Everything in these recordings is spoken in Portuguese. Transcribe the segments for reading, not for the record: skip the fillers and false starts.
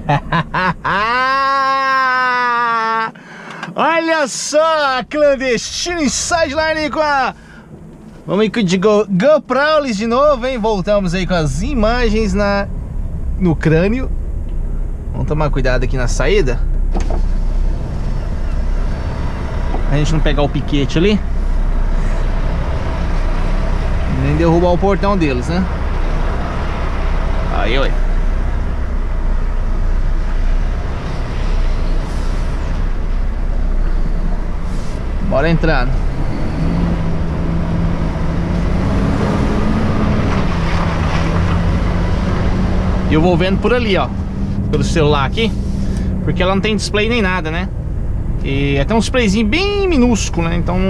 Olha só, clandestino sideline com a... Vamos aí de GoPro de novo, hein? Voltamos aí com as imagens no crânio. Vamos tomar cuidado aqui na saída, a gente não pegar o piquete ali, nem derrubar o portão deles, né? Aí, ué. Bora entrando. E eu vou vendo por ali, ó, pelo celular aqui, porque ela não tem display nem nada, né? E é até um displayzinho bem minúsculo, né? Então...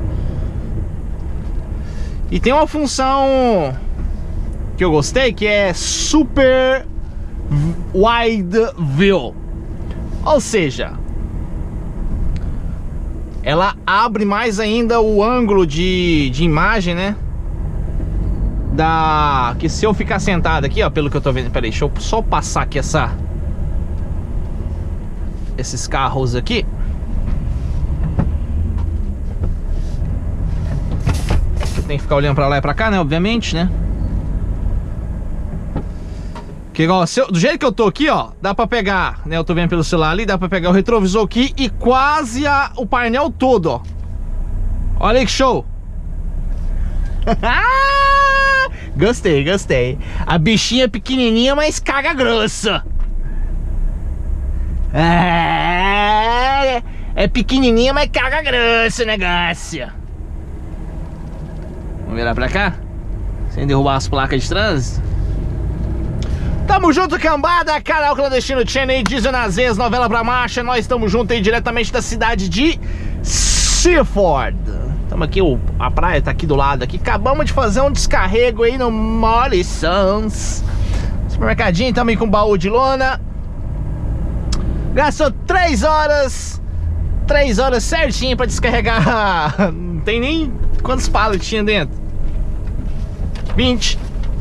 E tem uma função que eu gostei, que é Super Wide View. Ou seja, ela abre mais ainda o ângulo de imagem, né? Que se eu ficar sentado aqui, ó, pelo que eu tô vendo. Peraí, deixa eu só passar aqui esses carros aqui. Eu tenho que ficar olhando pra lá e pra cá, né? Obviamente, né? Que igual, do jeito que eu tô aqui, ó, dá pra pegar, né? Eu tô vendo pelo celular ali, dá pra pegar o retrovisor aqui e quase o painel todo, ó. Olha aí que show! Gostei, gostei. A bichinha é pequenininha, mas caga grosso. É pequenininha, mas caga grosso o negócio. Vamos virar pra cá, sem derrubar as placas de trânsito. Tamo junto, cambada, canal Clandestino Channel, dizem nas vezes, novela pra marcha. Nós estamos juntos aí diretamente da cidade de Seaford. Estamos aqui, a praia tá aqui do lado aqui. Acabamos de fazer um descarrego aí no Morrisons supermercadinho, estamos aí com baú de lona. Gastou 3 horas certinho pra descarregar. Não tem nem quantos pallets tinha dentro. 20.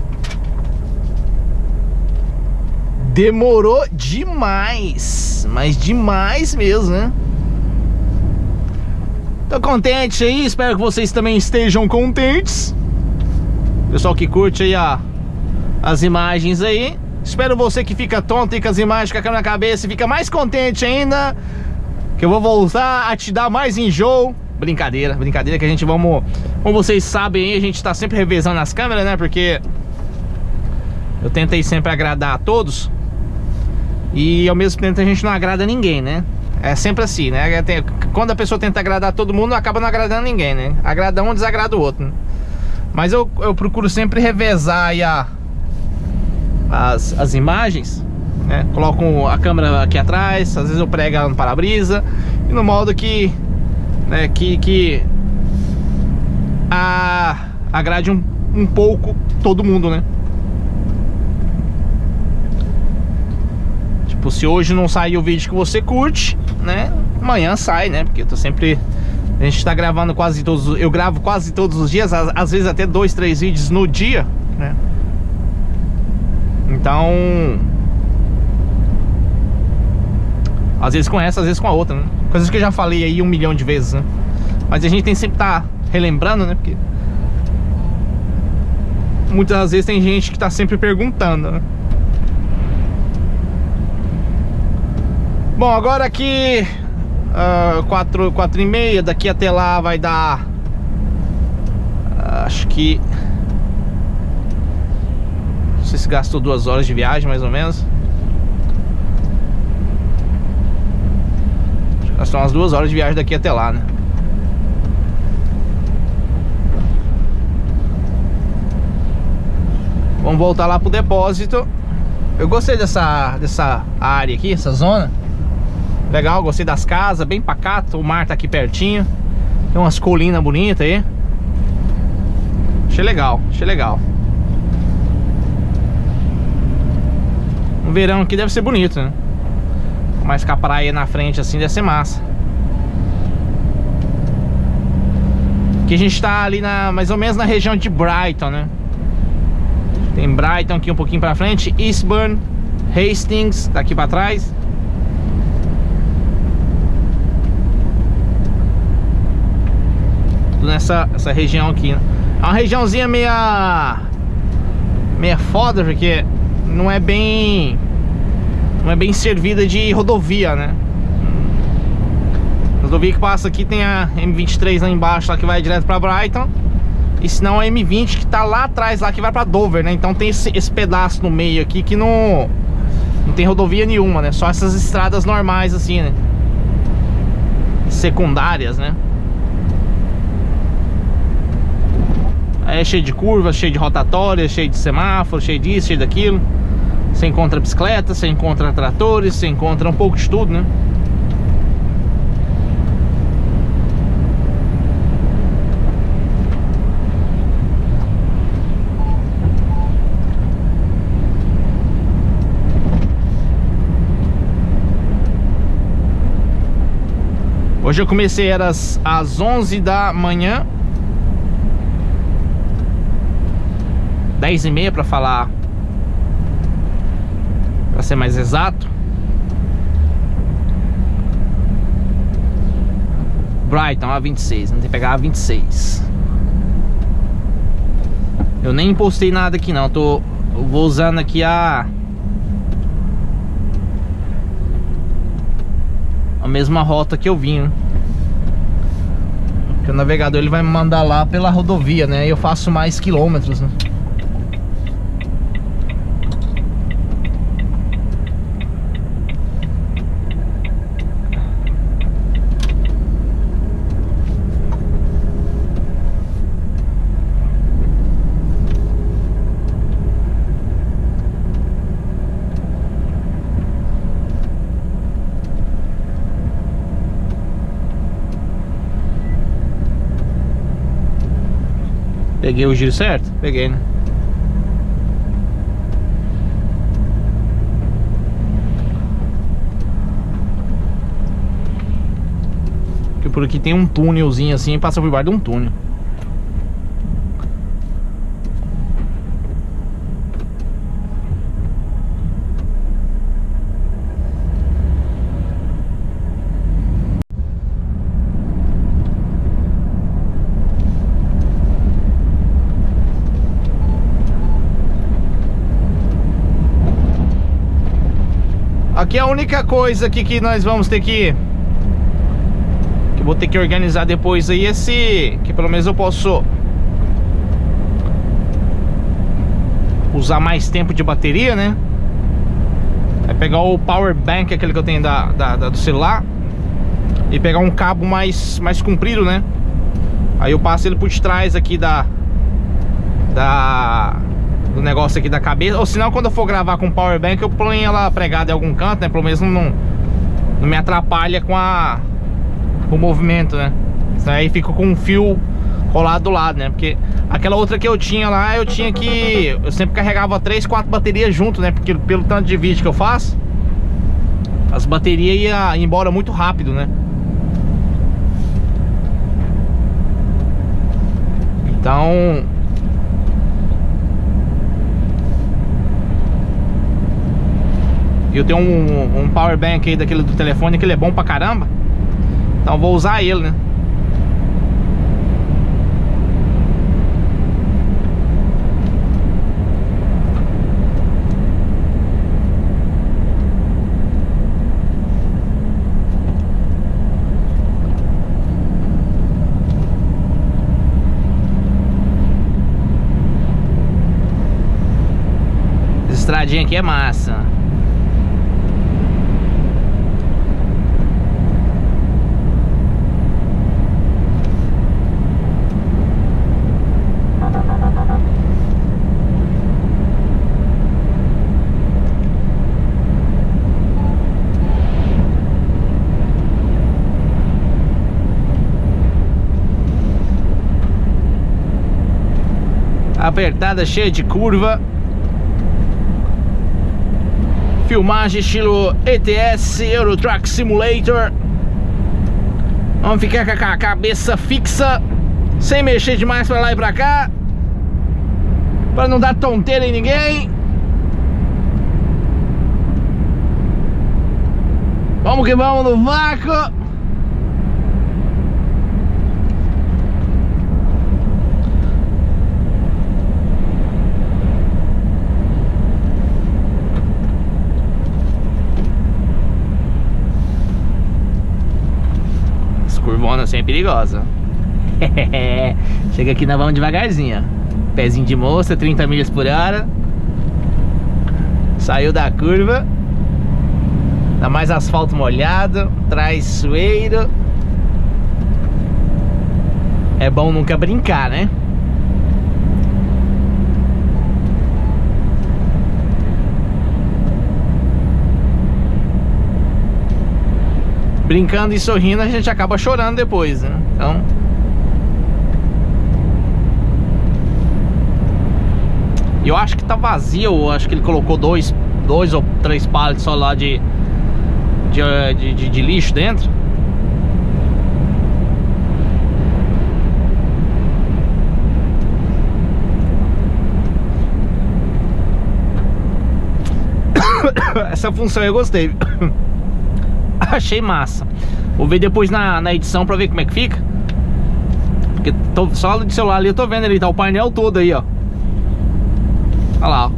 Demorou demais, mas demais mesmo, né? Tô contente aí, espero que vocês também estejam contentes. Pessoal que curte aí as imagens aí. Espero você que fica tonto aí com as imagens, com a câmera na cabeça e fica mais contente ainda, que eu vou voltar a te dar mais enjoo. Brincadeira, brincadeira, que a gente como vocês sabem aí, a gente tá sempre revezando as câmeras, né? Porque eu tentei sempre agradar a todos e ao mesmo tempo a gente não agrada ninguém, né? É sempre assim, né? Quando a pessoa tenta agradar todo mundo, acaba não agradando ninguém, né? Agrada um, desagrada o outro, né? Mas eu procuro sempre revezar aí as imagens, né? Coloco a câmera aqui atrás, às vezes eu prego ela no para-brisa, e no modo que, né, que agrade um pouco todo mundo, né? Tipo, se hoje não sair o vídeo que você curte, né, amanhã sai, né? Porque eu tô sempre... A gente tá gravando quase todos... Eu gravo quase todos os dias, às vezes até 2, 3 vídeos no dia, né? Então... Às vezes com essa, às vezes com a outra, né? Coisas que eu já falei aí 1 milhão de vezes, né? Mas a gente tem sempre tá relembrando, né? Porque muitas vezes tem gente que tá sempre perguntando, né? Bom, agora aqui 4h30, daqui até lá vai dar acho que, não sei se gastou 2 horas de viagem mais ou menos. Gastou umas 2 horas de viagem daqui até lá, né? Vamos voltar lá pro depósito. Eu gostei dessa área aqui, essa zona. Legal, gostei das casas, bem pacato. O mar tá aqui pertinho. Tem umas colinas bonitas aí. Achei legal, achei legal. O verão aqui deve ser bonito, né? Mas com a praia na frente assim deve ser massa. Aqui a gente tá ali mais ou menos na região de Brighton, né? Tem Brighton aqui um pouquinho pra frente, Eastbourne, Hastings, tá aqui pra trás. Tudo nessa região aqui, né? É uma regiãozinha meia foda, porque não é bem servida de rodovia, né? A rodovia que passa aqui tem a M23 lá embaixo, lá que vai direto pra Brighton. E se não a M20 que tá lá atrás, lá que vai pra Dover, né? Então tem esse pedaço no meio aqui que não tem rodovia nenhuma, né? Só essas estradas normais assim, né? Secundárias, né? Aí é cheio de curvas, cheio de rotatórias, cheio de semáforos, cheio disso, cheio daquilo. Você encontra bicicletas, você encontra tratores, você encontra um pouco de tudo, né? Hoje eu comecei às 11 da manhã, 10h30 pra falar, pra ser mais exato. Brighton, A26, não tem que pegar A26. Eu nem postei nada aqui não, eu vou usando aqui a mesma rota que eu vim, né? Porque o navegador ele vai me mandar lá pela rodovia, né? E eu faço mais quilômetros, né? Peguei o giro certo? Peguei, né? Porque por aqui tem um túnelzinho assim e passa por baixo de um túnel. Aqui a única coisa aqui que nós vamos ter que eu vou ter que organizar depois aí que pelo menos eu posso usar mais tempo de bateria, né? É pegar o power bank, aquele que eu tenho do celular, e pegar um cabo mais comprido, né? Aí eu passo ele por trás aqui do negócio aqui da cabeça. Ou senão, quando eu for gravar com power bank, eu ponho ela pregada em algum canto, né? Pelo menos não me atrapalha com o movimento, né? Isso aí fica com um fio colado do lado, né? Porque aquela outra que eu tinha lá, eu sempre carregava 3, 4 baterias junto, né? Porque pelo tanto de vídeo que eu faço, as baterias iam embora muito rápido, né? Então eu tenho um power bank aí daquele do telefone, que ele é bom pra caramba. Então eu vou usar ele, né? Essa estradinha aqui é massa. Apertada, cheia de curva. Filmagem estilo ETS, Euro Truck Simulator. Vamos ficar com a cabeça fixa, sem mexer demais pra lá e pra cá, pra não dar tonteira em ninguém. Vamos que vamos no vácuo. As curvonas assim é perigosa. Chega aqui, nós vamos devagarzinho, ó. Pezinho de moça, 30 milhas por hora. Saiu da curva. Dá mais asfalto molhado, traiçoeiro. É bom nunca brincar, né? Brincando e sorrindo, a gente acaba chorando depois, né? Então... eu acho que tá vazio, eu acho que ele colocou dois ou três pallets só lá de lixo dentro. Essa função eu gostei. Achei massa. Vou ver depois na edição pra ver como é que fica. Porque só de celular ali eu tô vendo ali, tá o painel todo aí, ó. Olha lá, ó.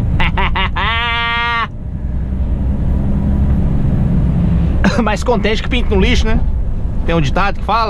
Mais contente que pinto no lixo, né? Tem um ditado que fala.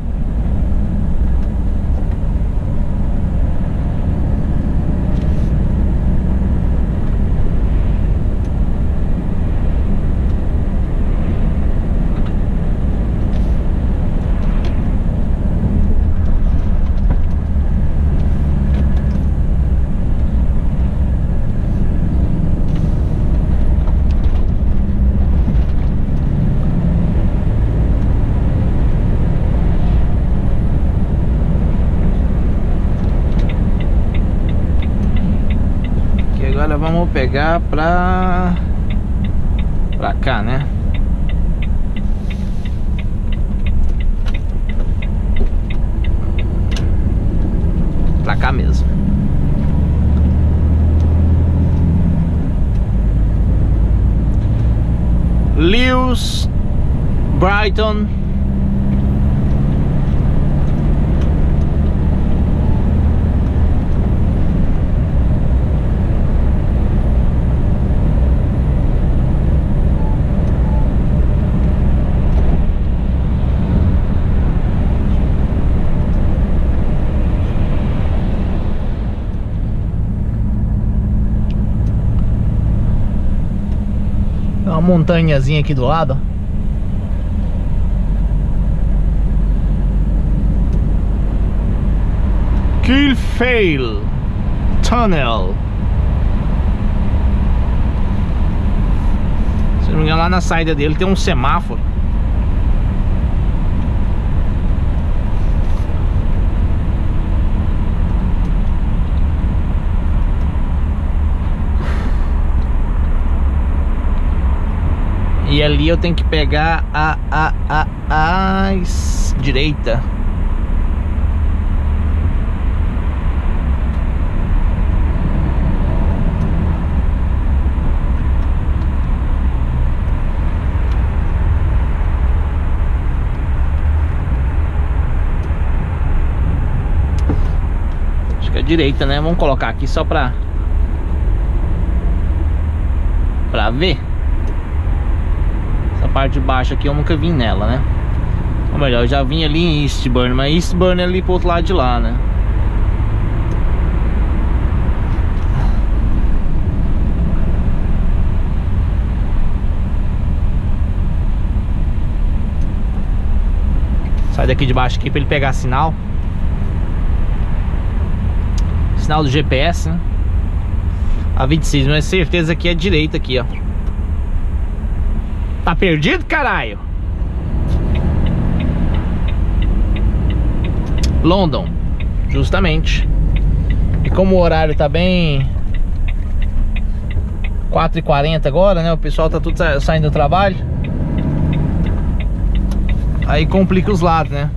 Agora vamos pegar pra cá, né? Pra cá mesmo. Lewes, Brighton. Uma montanhazinha aqui do lado. Kilfail Tunnel. Se não me engano, lá na saída dele tem um semáforo. E ali eu tenho que pegar a direita. Acho que é a direita, né? Vamos colocar aqui só pra ver. Essa parte de baixo aqui eu nunca vim nela, né? Ou melhor, eu já vim ali em Eastbourne, mas Eastbourne é ali pro outro lado de lá, né? Sai daqui de baixo aqui pra ele pegar sinal. Sinal do GPS, né? A 26, mas certeza que é direita aqui, ó. Tá perdido, caralho? London, justamente. E como o horário tá bem 4h40 agora, né? O pessoal tá tudo saindo do trabalho. Aí complica os lados, né?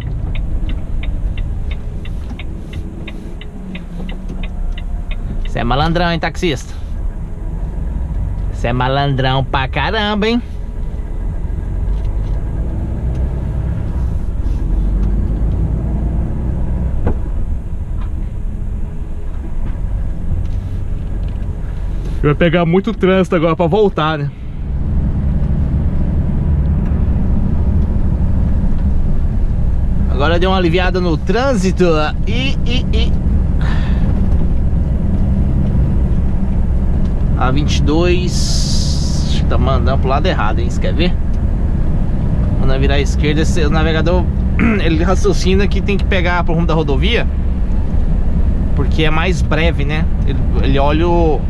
Você é malandrão, hein, taxista? Você é malandrão pra caramba, hein? Vai pegar muito trânsito agora pra voltar, né? Agora deu uma aliviada no trânsito. A 22 tá mandando pro lado errado, hein? Você quer ver? Quando virar à esquerda, o navegador ele raciocina que tem que pegar pro rumo da rodovia, porque é mais breve, né? Ele olha o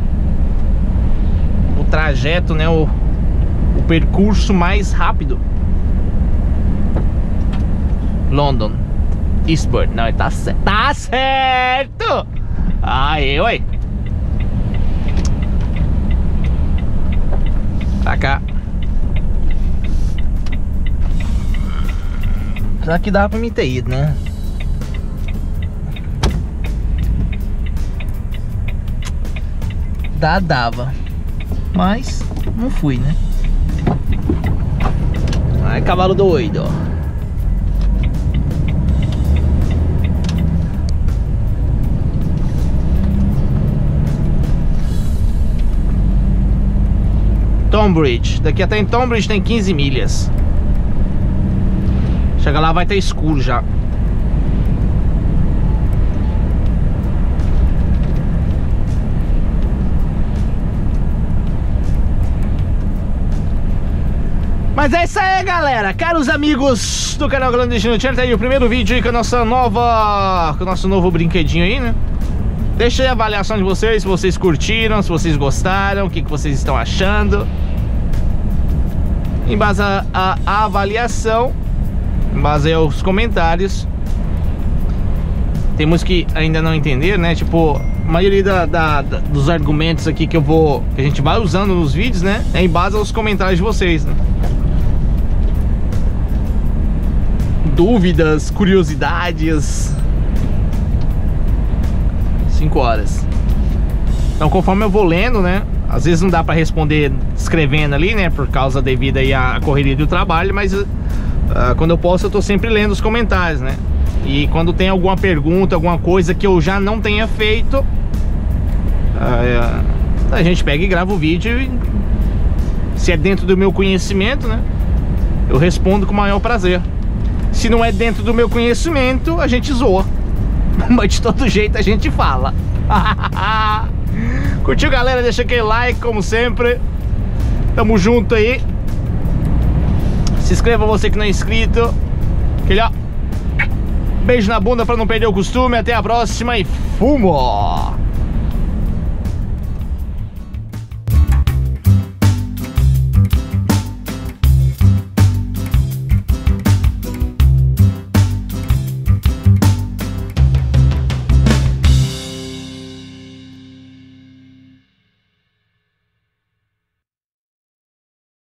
trajeto, né? O percurso mais rápido. London, Eastbourne. Não, ele tá certo! Aê, oi! Pra cá. Será que dá pra me ter ido, né? Dava. Mas não fui, né? Ai, cavalo doido. Tonbridge. Daqui até em Tonbridge tem 15 milhas. Chega lá, vai estar escuro já. Mas é isso aí, galera. Caros amigos do canal Clandestino Channel, tá aí o primeiro vídeo aí com a nossa nova, com o nosso novo brinquedinho aí, né? Deixa aí a avaliação de vocês, se vocês curtiram, se vocês gostaram, o que vocês estão achando. Em base à avaliação, em base aos comentários. Tem muitos que ainda não entenderam, né? Tipo, a maioria dos argumentos aqui que a gente vai usando nos vídeos, né? É em base aos comentários de vocês, né? Dúvidas, curiosidades. 5 horas. Então, conforme eu vou lendo, né? Às vezes não dá pra responder escrevendo ali, né? Por causa devido aí à correria do trabalho. Mas quando eu posso, eu tô sempre lendo os comentários, né? E quando tem alguma pergunta, alguma coisa que eu já não tenha feito, a gente pega e grava o vídeo. E, se é dentro do meu conhecimento, né? Eu respondo com o maior prazer. Se não é dentro do meu conhecimento, a gente zoa. Mas de todo jeito a gente fala. Curtiu, galera? Deixa aquele like, como sempre. Tamo junto aí. Se inscreva você que não é inscrito. Aquele, ó, beijo na bunda pra não perder o costume. Até a próxima e fumo!